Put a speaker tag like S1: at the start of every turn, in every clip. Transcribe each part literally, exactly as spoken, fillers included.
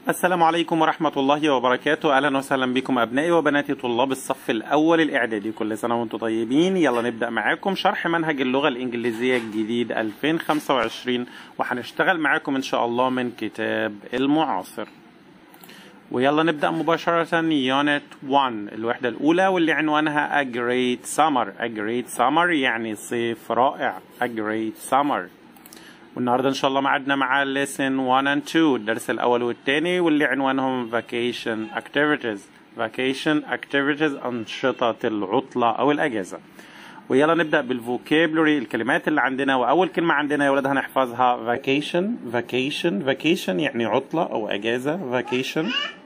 S1: السلام عليكم ورحمة الله وبركاته. أهلا وسهلا بكم أبنائي وبناتي طلاب الصف الأول الإعدادي، كل سنة وأنتم طيبين. يلا نبدأ معاكم شرح منهج اللغة الإنجليزية الجديد ألفين وخمسة وعشرين، وهنشتغل معاكم إن شاء الله من كتاب المعاصر. ويلا نبدأ مباشرة يونت واحد الوحدة الأولى، واللي عنوانها A Great Summer. A Great Summer يعني صيف رائع. A Great Summer. والنهارده ان شاء الله معادنا مع lesson واحد and اتنين، الدرس الاول والثاني، واللي عنوانهم vacation activities. vacation activities انشطه العطله او الاجازه. ويلا نبدا بالفوكابلري، الكلمات اللي عندنا. واول كلمه عندنا يا ولاد هنحفظها vacation. vacation vacation يعني عطله او اجازه. vacation.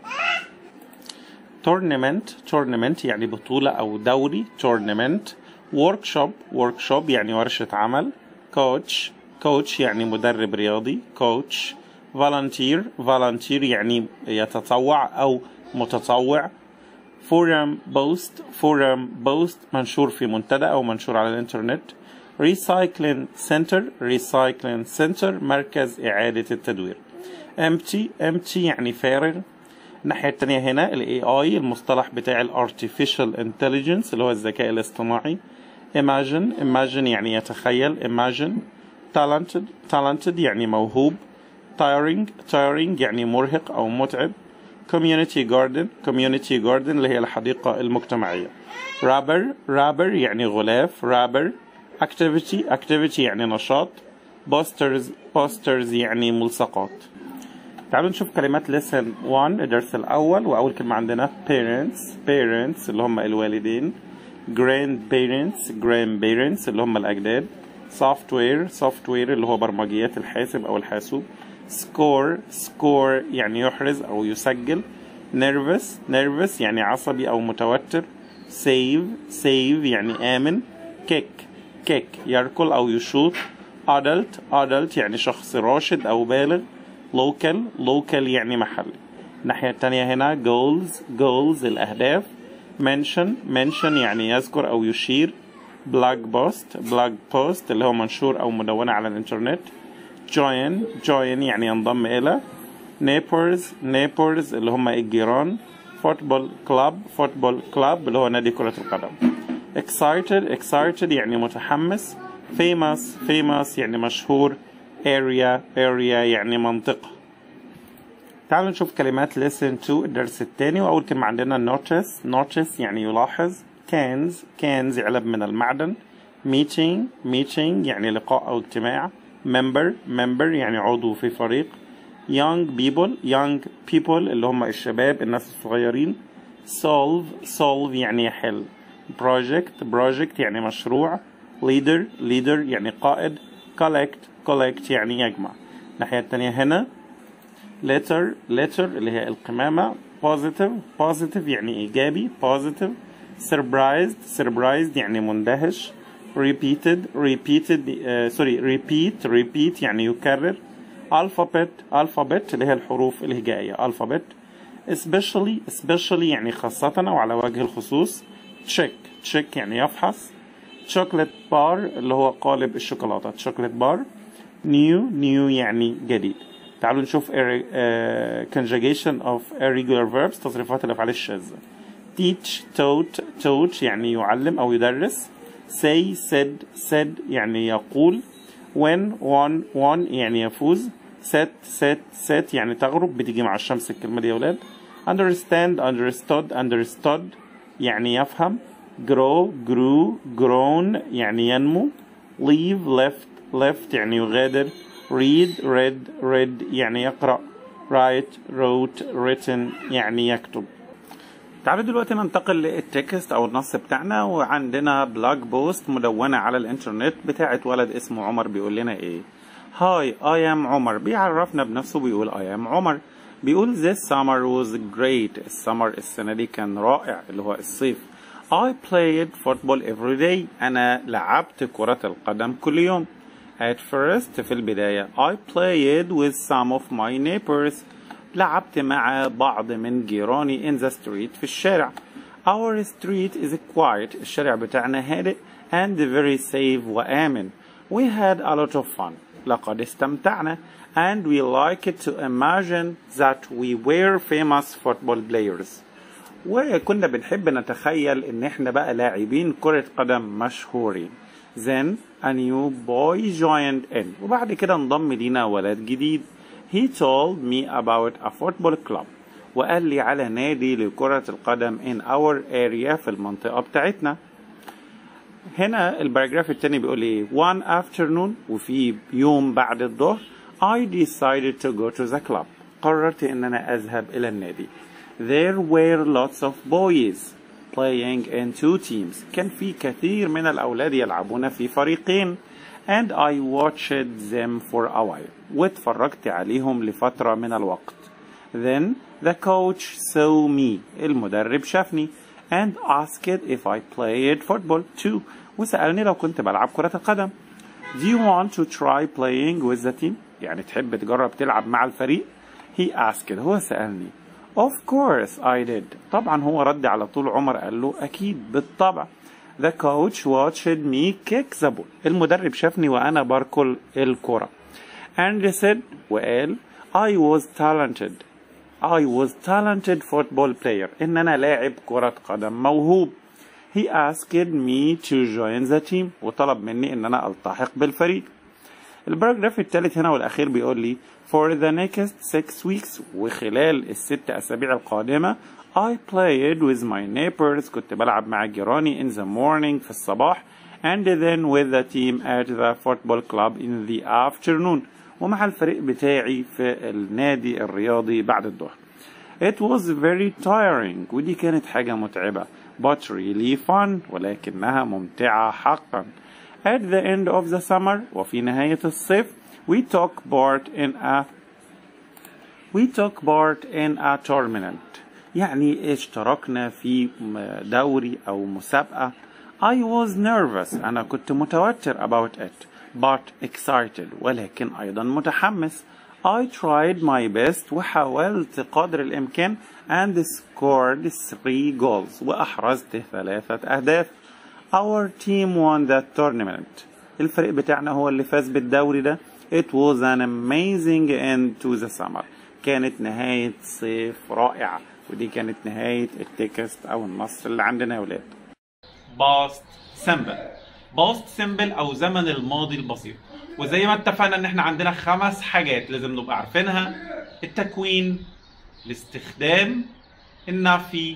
S1: tournament. tournament يعني بطوله او دوري. tournament. workshop. workshop يعني ورشه عمل. coach. كوتش يعني مدرب رياضي. كوتش. فالنتير. فالنتير يعني يتطوع أو متطوع. فورم بوست. فورم بوست منشور في منتدى أو منشور على الإنترنت. ريسايكلين سنتر. ريسايكلين سنتر مركز إعادة التدوير. empty. empty يعني فارغ. الناحية التانية هنا ال إيه آي المصطلح بتاع ال artificial intelligence اللي هو الذكاء الاصطناعي. imagine. imagine يعني يتخيل. imagine. talented. talented يعني موهوب. tiring. tiring يعني مرهق أو متعب. community garden. community garden اللي هي الحديقة المجتمعية. rapper. rapper يعني غلاف. rapper. activity. activity يعني نشاط. posters. posters يعني ملصقات. تعالوا نشوف كلمات lesson واحد الدرس الأول. وأول كلمة عندنا parents. parents اللي هم الوالدين. grandparents. grandparents اللي هم الأجداد. software. software اللي هو برمجيات الحاسب أو الحاسوب. score. score يعني يحرز أو يسجل. nervous. nervous يعني عصبي أو متوتر. save. save يعني آمن. kick. kick يركل أو يشوط. adult. adult يعني شخص راشد أو بالغ. local. local يعني محلي. الناحية التانية هنا goals. goals الأهداف. mention. mention يعني يذكر أو يشير. blog post. blog post اللي هو منشور أو مدونة على الإنترنت. join. join يعني ينضم إلى. neighbors. neighbors اللي هم الجيران. football club. football club اللي هو نادي كرة القدم. excited. excited يعني متحمس. famous. famous يعني مشهور. area. area يعني منطقة. تعالوا نشوف كلمات lesson اتنين الدرس الثاني. وأول كلمة عندنا notice. notice يعني يلاحظ. cans. cans علب من المعدن. meeting. meeting يعني لقاء أو اجتماع. member. member يعني عضو في فريق. young people. young people اللي هم الشباب الناس الصغيرين. solve. solve يعني يحل. project. project يعني مشروع. leader. leader يعني قائد. collect. collect يعني يجمع. الناحية التانية هنا letter. letter اللي هي القمامة. positive. positive يعني إيجابي. positive. surprised. surprised يعني مندهش. repeated. repeated uh, sorry repeat. repeat يعني يكرر. alphabet. alphabet اللي هي الحروف الهجائية. alphabet. especially. especially يعني خاصة أو على وجه الخصوص. check. check يعني يفحص. chocolate bar اللي هو قالب الشوكولاتة. chocolate bar. new. new يعني جديد. تعالوا نشوف uh, conjugation of irregular verbs تصريفات الأفعال الشاذة. teach. taught. taught يعني يعلم أو يدرس. say. said. said يعني يقول. win. won. won يعني يفوز. set. set. set يعني تغرب، بتيجي مع الشمس الكلمة دي يا ولاد. understand. understood. understood يعني يفهم. grow. grew. grown يعني ينمو. leave. left. left يعني يغادر. read. read. read يعني يقرأ. write. wrote. written يعني يكتب. تعالوا دلوقتي ننتقل للتكست او النص بتاعنا. وعندنا بلاج بوست مدونة على الانترنت بتاعت ولد اسمه عمر. بيقول لنا ايه؟ هاي I am عمر. بيعرفنا بنفسه، بيقول I am عمر. بيقول this summer was great. السمر السنة دي كان رائع اللي هو الصيف. I played football every day. انا لعبت كرة القدم كل يوم. at first في البداية I played with some of my neighbors. لعبت مع بعض من جيراني in the street في الشارع. Our street is quiet. الشارع بتاعنا هادئ and very safe وآمن. We had a lot of fun. لقد استمتعنا and we like to imagine that we were famous football players. وكنا بنحب نتخيل ان احنا بقى لاعبين كرة قدم مشهورين. Then a new boy joined in. وبعد كده انضم لينا ولد جديد. He told me about a football club. وقال لي على نادي لكرة القدم in our area في المنطقة بتاعتنا. هنا الباراجراف التاني بيقول ايه؟ One afternoon وفي يوم بعد الظهر I decided to go to the club. قررت ان انا اذهب الى النادي. There were lots of boys playing in two teams. كان في كثير من الأولاد يلعبون في فريقين. And I watched them for a while. واتفرجت عليهم لفترة من الوقت. Then the coach saw me. المدرب شافني. And asked if I played football too. وسألني لو كنت بلعب كرة القدم. Do you want to try playing with the team? يعني تحب تجرب تلعب مع الفريق؟ He asked. هو سألني. Of course I did. طبعا هو رد على طول عمر قال له أكيد بالطبع. The coach watched me kick the ball. المدرب شافني وأنا بركل الكرة. And he said وقال I was talented. I was talented football player. إن أنا لاعب كرة قدم موهوب. He asked me to join the team. وطلب مني إن أنا ألتحق بالفريق. الباراجراف الثالث هنا والأخير بيقول لي For the next six weeks وخلال الست أسابيع القادمة I played with my neighbors. كنت بلعب مع جيراني in the morning في الصباح and then with the team at the football club in the afternoon ومع الفريق بتاعي في النادي الرياضي بعد الظهر. It was very tiring ودي كانت حاجة متعبة but really fun ولكنها ممتعة حقا. At the end of the summer وفي نهاية الصيف we took part in a we took part in a tournament. يعني اشتركنا في دوري أو مسابقة. I was nervous. أنا كنت متوتر about it but excited ولكن أيضا متحمس. I tried my best وحاولت قدر الإمكان and scored three goals وأحرزت ثلاثة أهداف. Our team won that tournament. الفريق بتاعنا هو اللي فاز بالدوري ده. It was an amazing end to the summer. كانت نهاية صيف رائعة. ودي كانت نهاية التكست أو النص اللي عندنا يا ولاد. Past simple. Past simple أو زمن الماضي البسيط. وزي ما اتفقنا إن إحنا عندنا خمس حاجات لازم نبقى عارفينها: التكوين، الاستخدام، النفي،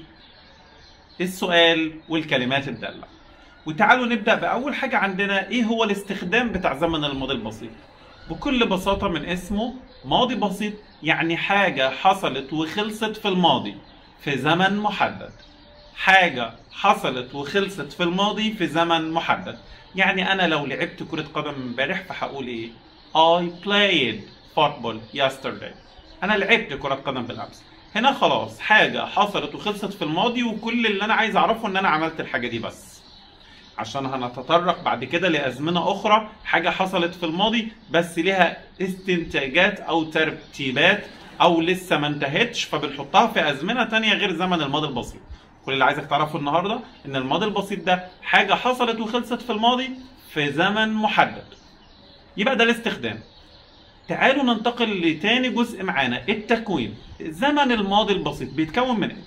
S1: السؤال، والكلمات الدالة. وتعالوا نبدأ بأول حاجة عندنا. إيه هو الاستخدام بتاع زمن الماضي البسيط؟ بكل بساطة من اسمه ماضي بسيط يعني حاجة حصلت وخلصت في الماضي في زمن محدد. حاجة حصلت وخلصت في الماضي في زمن محدد. يعني أنا لو لعبت كرة قدم امبارح فهقول إيه؟ I played football yesterday. أنا لعبت كرة قدم بالأمس. هنا خلاص حاجة حصلت وخلصت في الماضي وكل اللي أنا عايز أعرفه إن أنا عملت الحاجة دي بس. عشان هنتطرق بعد كده لأزمنة أخرى حاجة حصلت في الماضي بس لها استنتاجات أو ترتيبات أو لسه ما انتهتش فبنحطها في أزمنة تانية غير زمن الماضي البسيط. كل اللي عايزك تعرفه النهاردة إن الماضي البسيط ده حاجة حصلت وخلصت في الماضي في زمن محدد. يبقى ده الاستخدام. تعالوا ننتقل لتاني جزء معانا، التكوين. زمن الماضي البسيط بيتكون من إيه؟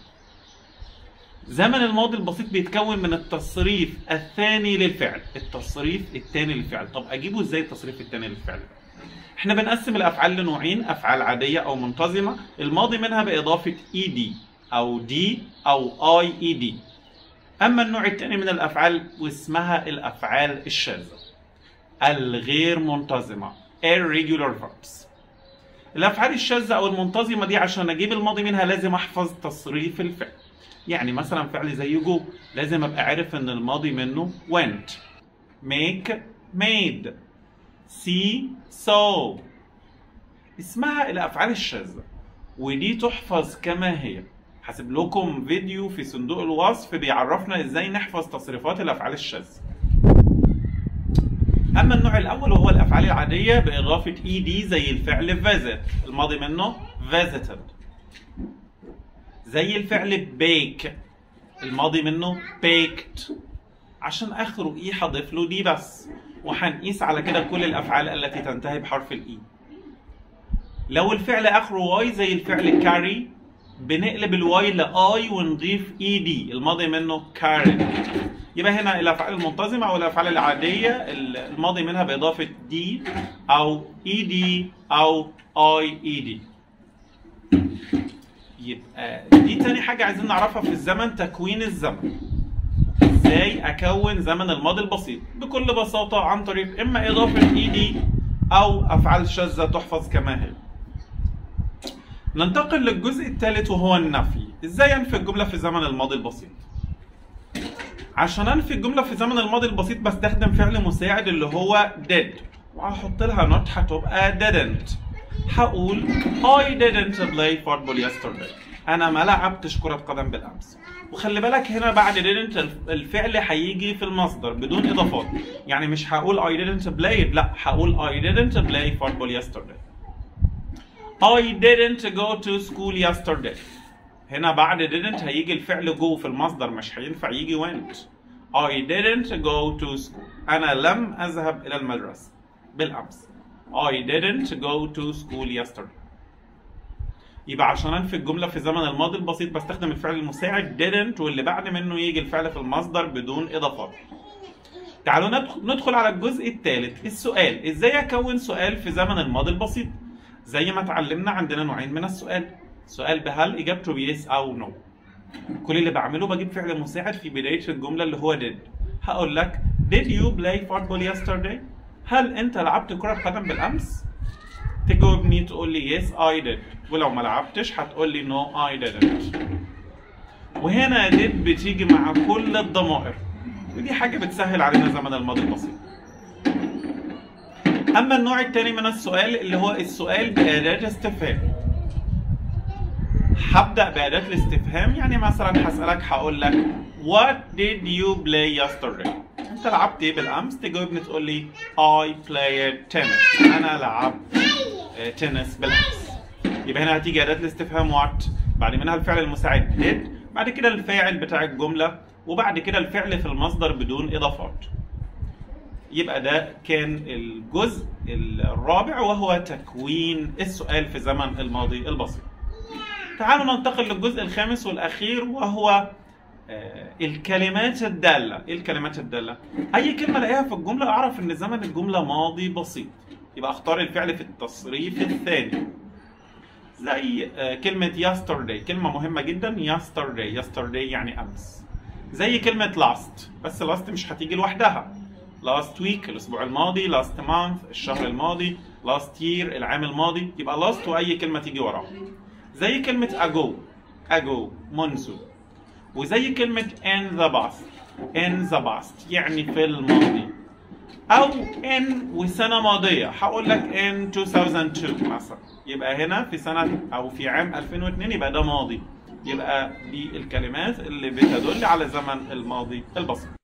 S1: زمن الماضي البسيط بيتكون من التصريف الثاني للفعل. التصريف الثاني للفعل. طب اجيبه ازاي التصريف الثاني للفعل؟ احنا بنقسم الافعال لنوعين: افعال عاديه او منتظمه الماضي منها باضافه ed او d او ied. اما النوع الثاني من الافعال واسمها الافعال الشاذه الغير منتظمه irregular verbs. الافعال الشاذه او المنتظمه دي عشان اجيب الماضي منها لازم احفظ تصريف الفعل. يعني مثلا فعل زي جو لازم ابقى عارف ان الماضي منه went، make made، see saw. اسمها الافعال الشاذه ودي تحفظ كما هي. هسيب لكم فيديو في صندوق الوصف بيعرفنا ازاي نحفظ تصريفات الافعال الشاذه. اما النوع الاول وهو الافعال العاديه باضافه ed زي الفعل visit الماضي منه visited، زي الفعل bake الماضي منه baked عشان اخره ايه هضيف له دي بس. وهنقيس على كده كل الافعال التي تنتهي بحرف الاي. لو الفعل اخره واي زي الفعل كاري بنقلب الواي لاي ونضيف اي دي، الماضي منه كاري. يبقى هنا الافعال المنتظمه او الافعال العاديه الماضي منها باضافه دي او اي دي او اي اي دي. يبقى دي تاني حاجه عايزين نعرفها في الزمن، تكوين الزمن. ازاي اكون زمن الماضي البسيط؟ بكل بساطه عن طريق اما اضافه اي دي او افعال شاذه تحفظ كما هي. ننتقل للجزء الثالث وهو النفي. ازاي انفي الجمله في زمن الماضي البسيط؟ عشان انفي الجمله في زمن الماضي البسيط بستخدم فعل مساعد اللي هو did، وهحط لها نوت هتبقى didn't. هقول I didn't play football yesterday. انا ما لعبتش كره قدم بالامس. وخلي بالك هنا بعد didn't الفعل هيجي في المصدر بدون اضافات، يعني مش هقول I didn't play، لا هقول I didn't play football yesterday. I didn't go to school yesterday. هنا بعد didn't هيجي الفعل go في المصدر، مش هينفع يجي went. I didn't go to school. أنا لم أذهب إلى المدرسة بالأمس. I didn't go to school yesterday. يبقى عشان أنفي الجملة في زمن الماضي البسيط بستخدم الفعل المساعد didn't واللي بعد منه يجي الفعل في المصدر بدون إضافات. تعالوا ندخل على الجزء الثالث، السؤال. إزاي أكون سؤال في زمن الماضي البسيط؟ زي ما اتعلمنا عندنا نوعين من السؤال، سؤال بهل اجابته بيس او نو. كل اللي بعمله بجيب فعل مساعد في بدايه الجمله اللي هو did. هقول لك did you play football yesterday؟ هل انت لعبت كره قدم بالامس؟ تجاوبني تقول لي yes I did، ولو ما لعبتش هتقول لي no I didn't. وهنا did بتيجي مع كل الضمائر، ودي حاجه بتسهل علينا زمن الماضي البسيط. أما النوع الثاني من السؤال اللي هو السؤال بأداة استفهام. هبدأ بأداة الاستفهام، يعني مثلا هسألك هقول لك What did you play yesterday؟ أنت لعبت إيه بالأمس؟ تجاوبني تقول لي I played tennis. أنا لعبت تنس بالأمس. يبقى هنا هتيجي أداة الاستفهام what، بعد منها الفعل المساعد did، بعد كده الفاعل بتاع الجملة، وبعد كده الفعل في المصدر بدون إضافات. يبقى ده كان الجزء الرابع وهو تكوين السؤال في زمن الماضي البسيط. تعالوا ننتقل للجزء الخامس والأخير وهو الكلمات الدالة. إيه الكلمات الدالة؟ أي كلمة ألاقيها في الجملة أعرف إن زمن الجملة ماضي بسيط، يبقى أختار الفعل في التصريف الثاني. زي كلمة yesterday، كلمة مهمة جدا. yesterday yesterday يعني أمس. زي كلمة last، بس last مش هتيجي لوحدها. last week الأسبوع الماضي، last month الشهر الماضي، last year العام الماضي. يبقى last وأي كلمة تيجي وراها. زي كلمة ago ago منذ. وزي كلمة in the past in the past يعني في الماضي. أو in وسنة ماضية، هقول لك in two thousand two مثلا، يبقى هنا في سنة أو في عام ألفين واثنين يبقى ده ماضي. يبقى دي الكلمات اللي بتدل على زمن الماضي البسيط.